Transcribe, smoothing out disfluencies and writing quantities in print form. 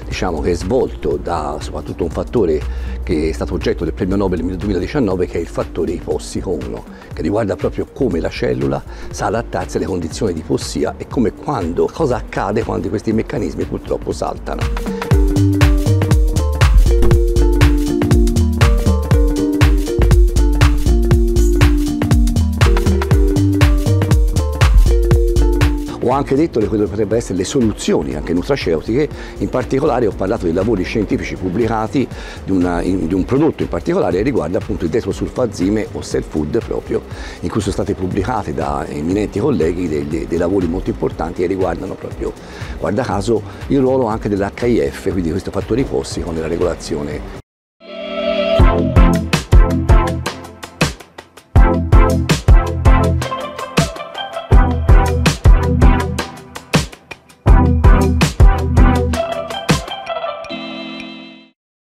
diciamo, che è svolto da soprattutto un fattore che è stato oggetto del premio Nobel nel 2019, che è il fattore ipossico 1, che riguarda proprio come la cellula sa adattarsi alle condizioni di ipossia e cosa accade quando questi meccanismi purtroppo saltano. Ho anche detto quello che potrebbero essere le soluzioni anche nutraceutiche, in particolare ho parlato dei lavori scientifici pubblicati di un prodotto in particolare che riguarda appunto il detrosulfazime o cell food proprio, in cui sono state pubblicate da eminenti colleghi dei lavori molto importanti che riguardano proprio, guarda caso, il ruolo anche dell'HIF, quindi questo fattore ipossico nella regolazione.